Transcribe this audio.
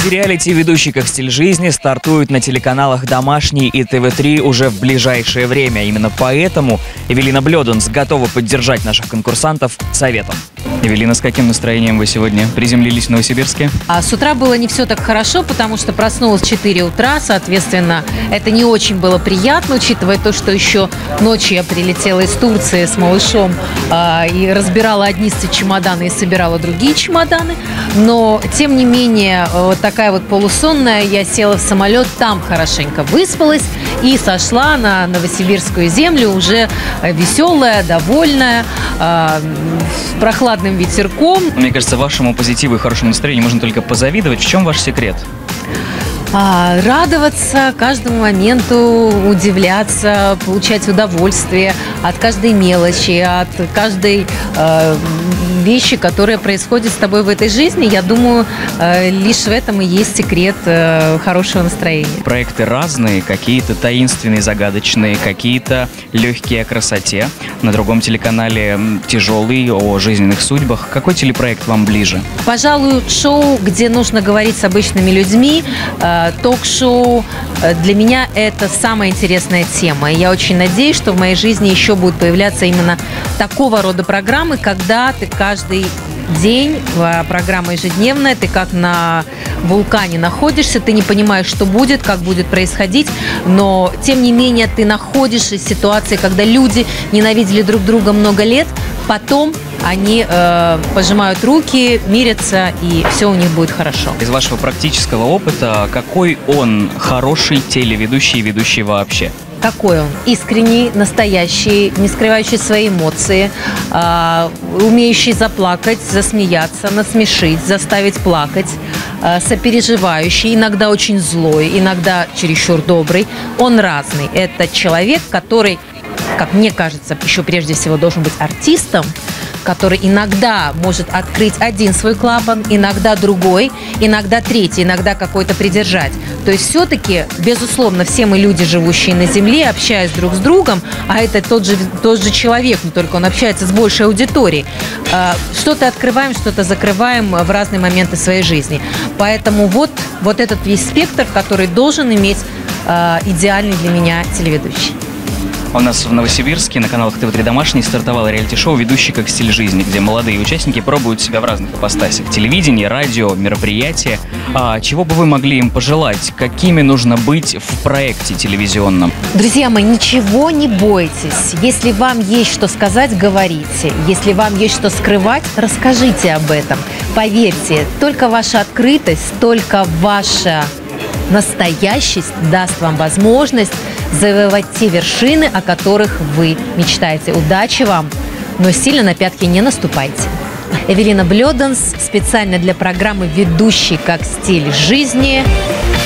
Проекты реалити-ведущий как стиль жизни стартуют на телеканалах «Домашний» и ТВ3 уже в ближайшее время. Именно поэтому Эвелина Блёданс готова поддержать наших конкурсантов советом. Эвелина, с каким настроением вы сегодня приземлились в Новосибирске? С утра было не все так хорошо, потому что проснулась в 4 утра, соответственно, это не очень было приятно, учитывая то, что еще ночью я прилетела из Турции с малышом и разбирала одни чемоданы и собирала другие чемоданы. Но, тем не менее, вот такая вот полусонная, я села в самолет, там хорошенько выспалась и сошла на новосибирскую землю уже веселая, довольная, с прохладным ветерком. Мне кажется, вашему позитиву и хорошему настроению можно только позавидовать. В чем ваш секрет? Радоваться каждому моменту, удивляться, получать удовольствие от каждой мелочи, от каждой вещи, которая происходит с тобой в этой жизни. Я думаю, лишь в этом и есть секрет хорошего настроения. Проекты разные, какие-то таинственные, загадочные, какие-то легкие о красоте. На другом телеканале тяжелый, о жизненных судьбах. Какой телепроект вам ближе? Пожалуй, шоу, где нужно говорить с обычными людьми, ток-шоу. Для меня это самая интересная тема. И я очень надеюсь, что в моей жизни еще будут появляться именно такого рода программы, когда ты каждый день, программа ежедневная, ты как на вулкане находишься, ты не понимаешь, что будет, как будет происходить, но, тем не менее, ты находишься в ситуации, когда люди ненавидели друг друга много лет, потом они пожимают руки, мирятся, и все у них будет хорошо. Из вашего практического опыта, какой он хороший телеведущий и ведущий вообще? Какой он? Искренний, настоящий, не скрывающий свои эмоции, умеющий заплакать, засмеяться, насмешить, заставить плакать, сопереживающий, иногда очень злой, иногда чересчур добрый. Он разный. Это человек, который, как мне кажется, еще прежде всего должен быть артистом, который иногда может открыть один свой клапан, иногда другой, иногда третий, иногда какой-то придержать. То есть все-таки, безусловно, все мы люди, живущие на Земле, общаясь друг с другом, а это тот же человек, но только он общается с большей аудиторией. Что-то открываем, что-то закрываем в разные моменты своей жизни. Поэтому вот этот весь спектр, который должен иметь идеальный для меня телеведущий. У нас в Новосибирске на каналах ТВ3 «Домашний» стартовало реалити-шоу «Ведущий как стиль жизни», где молодые участники пробуют себя в разных ипостасях. Телевидение, радио, мероприятия. Чего бы вы могли им пожелать? Какими нужно быть в проекте телевизионном? Друзья мои, ничего не бойтесь. Если вам есть что сказать, говорите. Если вам есть что скрывать, расскажите об этом. Поверьте, только ваша открытость, только ваша настоящесть даст вам возможность завоевать те вершины, о которых вы мечтаете. Удачи вам, но сильно на пятки не наступайте. Эвелина Блёданс специально для программы «Ведущий как стиль жизни».